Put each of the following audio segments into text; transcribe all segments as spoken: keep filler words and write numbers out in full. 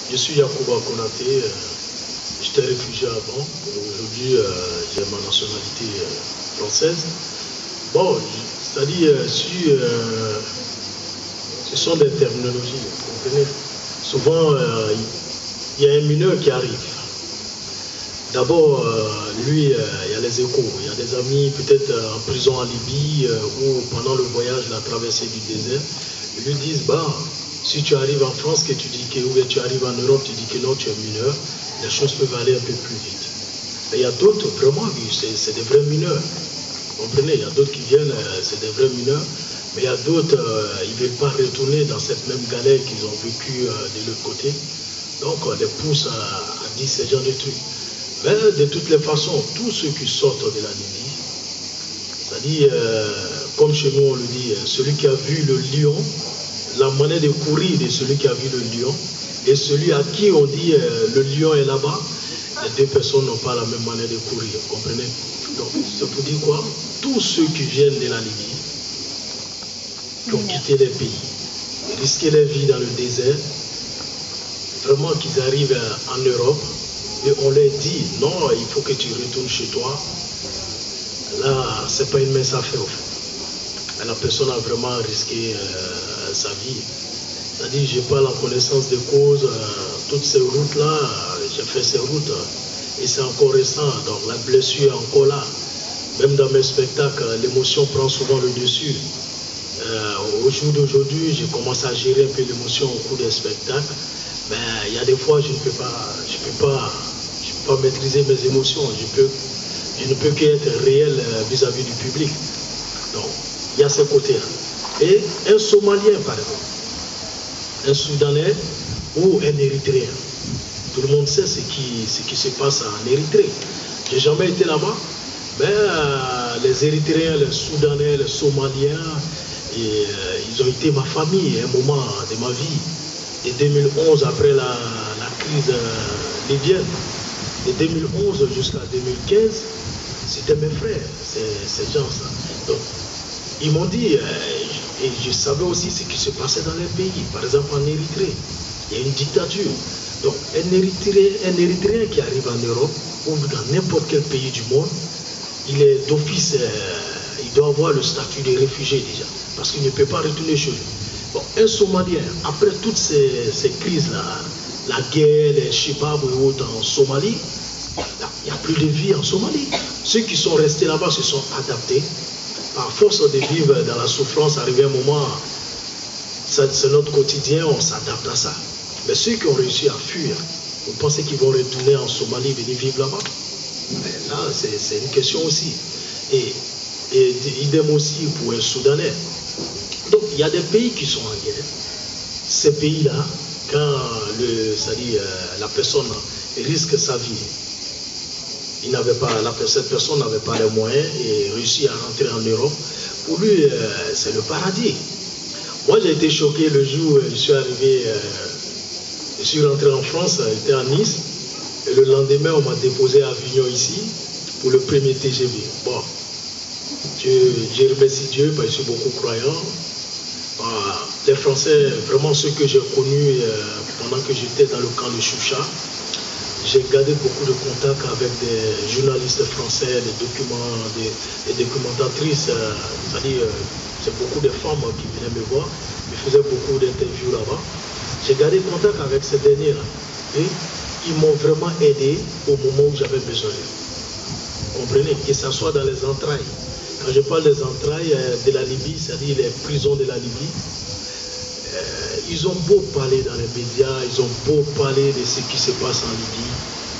Je suis Yacouba Konaté, euh, j'étais réfugié avant, aujourd'hui euh, j'ai ma nationalité euh, française. Bon, c'est-à-dire, euh, si, euh, ce sont des terminologies, vous comprenez. Souvent, euh, il y a un mineur qui arrive. D'abord, euh, lui, euh, il y a les échos, il y a des amis peut-être euh, en prison en Libye euh, ou pendant le voyage, la traversée du désert, ils lui disent, bah, si tu arrives en France, que tu dis que, ou bien tu arrives en Europe, tu dis que non, tu es mineur, les choses peuvent aller un peu plus vite. Mais il y a d'autres, vraiment, c'est des vrais mineurs. Vous comprenez, il y a d'autres qui viennent, euh, c'est des vrais mineurs, mais il y a d'autres, euh, ils ne veulent pas retourner dans cette même galère qu'ils ont vécu euh, de l'autre côté. Donc, on les pousse à, à dire ce genre de trucs. Mais de toutes les façons, tous ceux qui sortent de la Libye, c'est-à-dire, euh, comme chez nous on le dit, celui qui a vu le lion, la manière de courir de celui qui a vu le lion, et celui à qui on dit euh, le lion est là-bas, les deux personnes n'ont pas la même manière de courir, vous comprenez? Donc, c'est pour dire quoi? Tous ceux qui viennent de la Libye, qui ont quitté les pays, risqué leur vie dans le désert, vraiment qu'ils arrivent en Europe, et on leur dit, non, il faut que tu retournes chez toi. Là, c'est pas une mince affaire, au fait. La personne a vraiment risqué euh, sa vie. C'est-à-dire, je parle en connaissance de cause, euh, toutes ces routes-là, euh, j'ai fait ces routes, euh, et c'est encore récent, donc la blessure est encore là. Même dans mes spectacles, l'émotion prend souvent le dessus. Euh, au jour d'aujourd'hui, j'ai commencé à gérer un peu l'émotion au cours des spectacles. Mais il y a des fois, je ne peux pas, je peux pas, je peux pas maîtriser mes émotions. Je, peux, je ne peux qu'être réel vis-à-vis du public. Donc, il y a ce côté-là. Et un Somalien, par exemple, un Soudanais ou un Érythréen. Tout le monde sait ce qui, ce qui se passe en Érythrée. Je n'ai jamais été là-bas, mais euh, les Érythréens, les Soudanais, les Somaliens, et, euh, ils ont été ma famille à un moment de ma vie. De deux mille onze, après la, la crise euh, libyenne, de deux mille onze jusqu'à deux mille quinze, c'était mes frères, ces gens-là. Donc, ils m'ont dit, euh, et je savais aussi ce qui se passait dans les pays. Par exemple, en Érythrée, il y a une dictature. Donc, un Érythréen, un Érythréen qui arrive en Europe, ou dans n'importe quel pays du monde, il est d'office, euh, il doit avoir le statut de réfugié déjà, parce qu'il ne peut pas retourner chez lui. Bon, un Somalien, après toutes ces, ces crises-là, la guerre, les Chibab et autres en Somalie, il n'y a plus de vie en Somalie. Ceux qui sont restés là-bas se sont adaptés. Par force de vivre dans la souffrance, arrivé un moment, c'est notre quotidien, on s'adapte à ça. Mais ceux qui ont réussi à fuir, vous pensez qu'ils vont retourner en Somalie, venir vivre là-bas? Là, c'est une question aussi. Et, et idem aussi pour un Soudanais. Donc, il y a des pays qui sont en guerre. Ces pays-là, quand le, c'est-à-dire, euh, la personne risque sa vie, il n'avait pas, la, cette personne n'avait pas les moyens et réussit à rentrer en Europe, pour lui, euh, c'est le paradis. Moi, j'ai été choqué le jour où je suis arrivé, euh, je suis rentré en France, j'étais à Nice, et le lendemain, on m'a déposé à Avignon ici, pour le premier T G V. Bon, je remercie Dieu, parce que je suis beaucoup croyant. Ah, les Français, vraiment ceux que j'ai connus euh, pendant que j'étais dans le camp de Choucha, j'ai gardé beaucoup de contacts avec des journalistes français, des documents, des, des documentatrices, euh, c'est-à-dire euh, c'est beaucoup de femmes qui venaient me voir, je faisais beaucoup d'interviews là-bas. J'ai gardé contact avec ces derniers-là et ils m'ont vraiment aidé au moment où j'avais besoin. Vous comprenez? Que ce soit dans les entrailles. Quand je parle des entrailles de la Libye, c'est-à-dire les prisons de la Libye, euh, ils ont beau parler dans les médias, ils ont beau parler de ce qui se passe en Libye.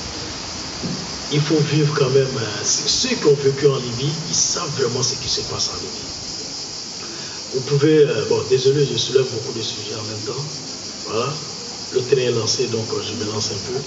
Il faut vivre quand même. Euh, ceux qui ont vécu en Libye, ils savent vraiment ce qui se passe en Libye. Vous pouvez... Euh, bon, désolé, je soulève beaucoup de sujets en même temps. Voilà. Le train est lancé, donc euh, je me lance un peu.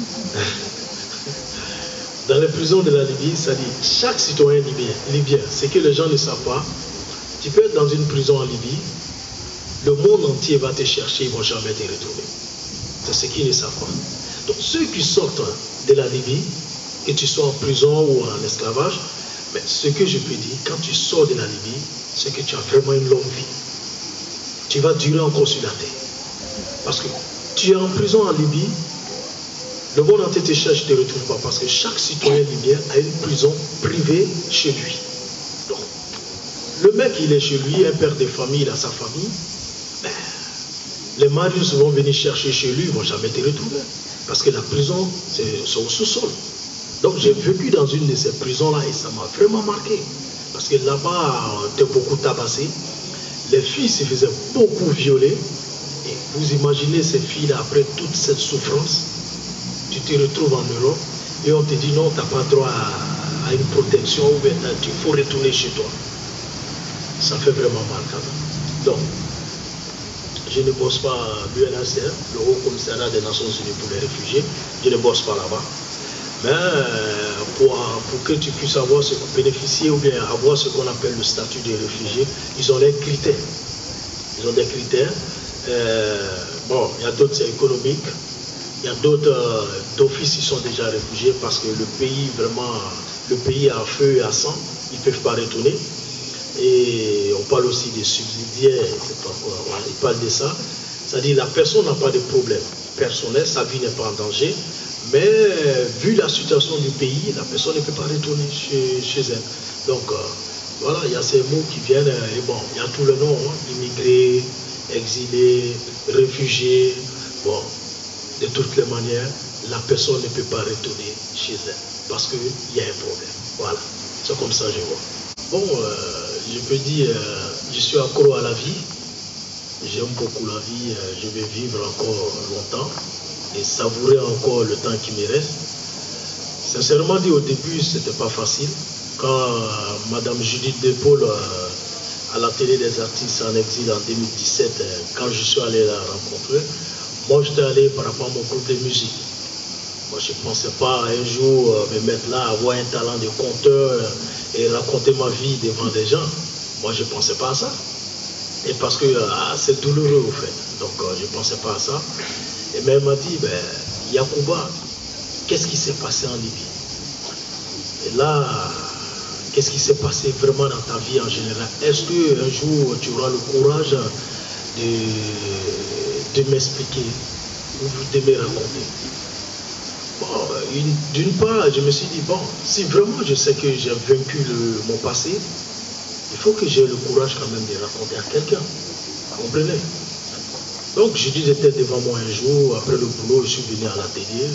Dans les prisons de la Libye, ça dit, chaque citoyen libyen, libyen, ce que les gens ne savent pas, tu peux être dans une prison en Libye, le monde entier va te chercher, ils ne vont jamais te retrouver. C'est ce qu'ils ne savent pas. Donc ceux qui sortent de la Libye, que tu sois en prison ou en esclavage, mais ce que je peux dire, quand tu sors de la Libye, c'est que tu as vraiment une longue vie. Tu vas durer encore sur la terre. Parce que tu es en prison en Libye, le monde entier te cherche, je ne te retrouve pas, parce que chaque citoyen libyen a une prison privée chez lui. Donc, le mec, il est chez lui, un père de famille, il a sa famille. Ben, les Marius vont venir chercher chez lui, ils ne vont jamais te retrouver. Parce que la prison, c'est au sous-sol. Donc, j'ai vécu dans une de ces prisons-là et ça m'a vraiment marqué. Parce que là-bas, on était beaucoup tabassé. Les filles se faisaient beaucoup violer. Et vous imaginez ces filles-là, après toute cette souffrance, tu te retrouves en Europe et on te dit non, tu n'as pas droit à, à une protection ou bien il faut retourner chez toi. Ça fait vraiment mal quand même. Donc, je ne bosse pas à l'U N H C R, le Haut Commissariat des Nations Unies pour les réfugiés. Je ne bosse pas là-bas. Mais pour, pour que tu puisses avoir ce, bénéficier ou bien avoir ce qu'on appelle le statut de réfugié, ils ont des critères. Ils ont des critères. Euh, bon, il y a d'autres, c'est économique. Il y a d'autres euh, d'office, ils sont déjà réfugiés parce que le pays, vraiment, le pays est à feu et à sang. Ils ne peuvent pas retourner. Et on parle aussi des subsidiaires, c'est pas quoi, voilà, ils parlent de ça. C'est-à-dire la personne n'a pas de problème personnel, sa vie n'est pas en danger, mais vu la situation du pays, la personne ne peut pas retourner chez, chez elle. Donc euh, voilà, il y a ces mots qui viennent, et bon, il y a tout le nom, hein, immigrés, exilés, réfugiés, bon, de toutes les manières, la personne ne peut pas retourner chez elle, parce qu'il y a un problème. Voilà, c'est comme ça que je vois. Bon, euh, je peux dire, euh, je suis accro à la vie, j'aime beaucoup la vie, euh, je vais vivre encore longtemps et savourer encore le temps qui me reste. Sincèrement dit, au début, c'était pas facile. Quand euh, Madame Judith Depaul, euh, à la télé des artistes en exil en deux mille dix-sept, euh, quand je suis allé la rencontrer, moi j'étais allé par rapport à mon groupe de musique. Moi, je ne pensais pas un jour euh, me mettre là, avoir un talent de conteur euh, et raconter ma vie devant des gens. Moi, je ne pensais pas à ça. Et parce que euh, c'est douloureux, au fait. Donc, euh, je ne pensais pas à ça. Et même elle m'a dit, ben, Yacouba, qu'est-ce qui s'est passé en Libye? Et là, qu'est-ce qui s'est passé vraiment dans ta vie en général? Est-ce qu'un jour, tu auras le courage de, de m'expliquer ou de me raconter? Bon, d'une part, je me suis dit, bon, si vraiment je sais que j'ai vaincu le, mon passé, il faut que j'ai le courage quand même de raconter à quelqu'un. Vous comprenez? Donc, je dis, j'étais devant moi un jour, après le boulot, je suis venu à l'atelier,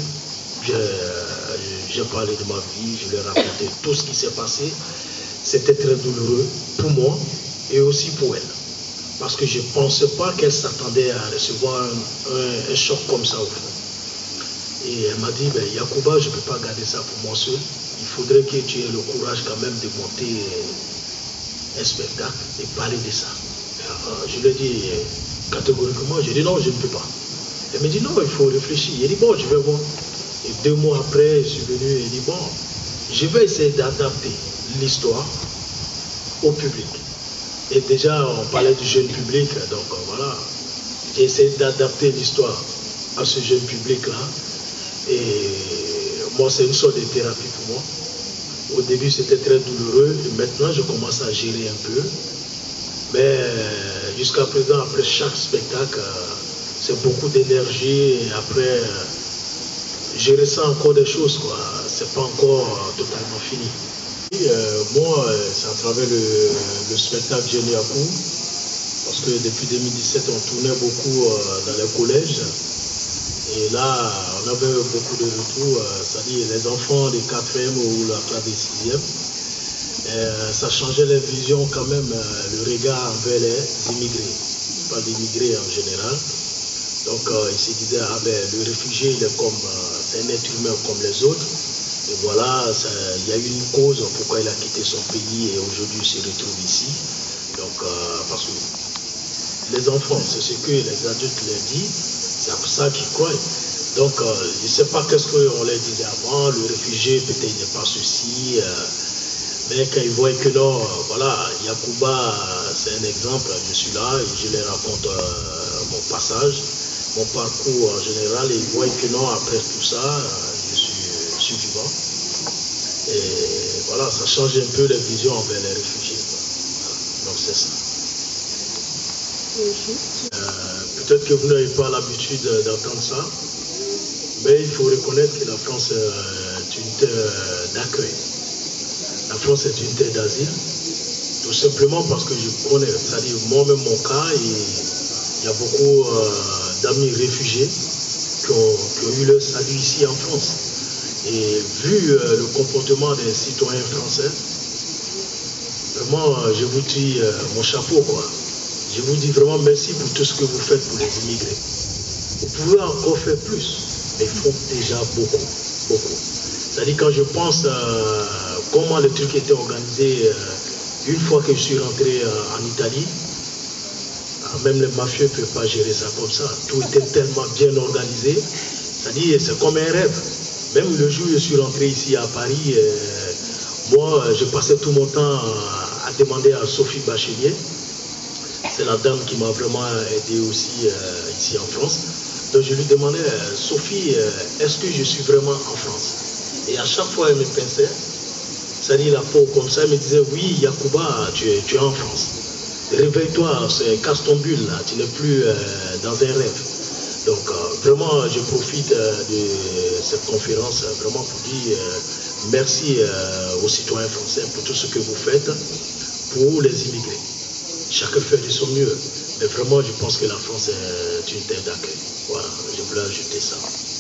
j'ai parlé de ma vie, je lui ai raconté tout ce qui s'est passé. C'était très douloureux pour moi et aussi pour elle. Parce que je ne pensais pas qu'elle s'attendait à recevoir un, un, un choc comme ça au fond. Et elle m'a dit, ben, Yacouba, je ne peux pas garder ça pour moi seul. Il faudrait que tu aies le courage quand même de monter un spectacle et parler de ça. Alors, je lui ai dit catégoriquement, j'ai dit non, je ne peux pas. Elle m'a dit non, il faut réfléchir. Il dit bon, je vais voir. Et deux mois après, je suis venu et il dit bon, je vais essayer d'adapter l'histoire au public. Et déjà, on parlait du jeune public, donc voilà. J'ai essayé d'adapter l'histoire à ce jeune public-là. Et moi, c'est une sorte de thérapie pour moi. Au début, c'était très douloureux. Et maintenant, je commence à gérer un peu. Mais jusqu'à présent, après chaque spectacle, c'est beaucoup d'énergie. Et après, je ressens encore des choses, quoi. C'est pas encore totalement fini. Et, euh, moi, c'est à travers le, le spectacle Génie à coup. Parce que depuis deux mille dix-sept, on tournait beaucoup euh, dans les collèges. Et là, on avait beaucoup de retours, euh, c'est-à-dire les enfants des quatrième ou la classe des sixième. Euh, ça changeait les visions quand même, euh, le regard envers les immigrés, pas d'immigrés en général. Donc euh, ils se disaient, ah ben le réfugié, il est comme, euh, c'est un être humain comme les autres. Et voilà, il y a eu une cause pourquoi il a quitté son pays et aujourd'hui il se retrouve ici. Donc, euh, parce que les enfants, c'est ce que les adultes leur disent. C'est pour ça qu'ils croient. Donc, euh, je ne sais pas qu'est-ce qu'on leur disait avant, le réfugié, peut-être il n'est pas ceci. Euh, mais quand ils voient que non, euh, voilà, Yacouba, euh, c'est un exemple, je suis là, et je leur raconte euh, mon passage, mon parcours en général, et ils voient que non, après tout ça, euh, je, suis, je suis vivant. Et voilà, ça change un peu les visions envers les réfugiés. Quoi. Donc, c'est ça. Euh, Peut-être que vous n'avez pas l'habitude d'entendre ça, mais il faut reconnaître que la France est une terre d'accueil. La France est une terre d'asile, tout simplement parce que je connais, c'est-à-dire moi-même mon cas, et il y a beaucoup euh, d'amis réfugiés qui ont, qui ont eu leur salut ici en France. Et vu euh, le comportement des citoyens français, vraiment, je vous dis euh, mon chapeau, quoi. Je vous dis vraiment merci pour tout ce que vous faites pour les immigrés. Vous pouvez encore faire plus, mais ils font déjà beaucoup, beaucoup. C'est-à-dire quand je pense euh, comment le truc était organisé euh, une fois que je suis rentré euh, en Italie, euh, même les mafieux ne peuvent pas gérer ça comme ça. Tout était tellement bien organisé. C'est-à-dire c'est comme un rêve. Même le jour où je suis rentré ici à Paris, euh, moi je passais tout mon temps à, à demander à Sophie Bachelier. C'est la dame qui m'a vraiment aidé aussi euh, ici en France. Donc je lui demandais, euh, Sophie, euh, est-ce que je suis vraiment en France? Et à chaque fois, elle me pinçait, c'est-à-dire la peau comme ça, elle me disait, oui, Yacouba, tu es, tu es en France. Réveille-toi, casse ton bulle, là, tu n'es plus euh, dans un rêve. Donc euh, vraiment, je profite euh, de cette conférence euh, vraiment pour dire euh, merci euh, aux citoyens français pour tout ce que vous faites pour les immigrés. Chacun fait de son mieux. Mais vraiment, je pense que la France est une terre d'accueil. Voilà, je voulais ajouter ça.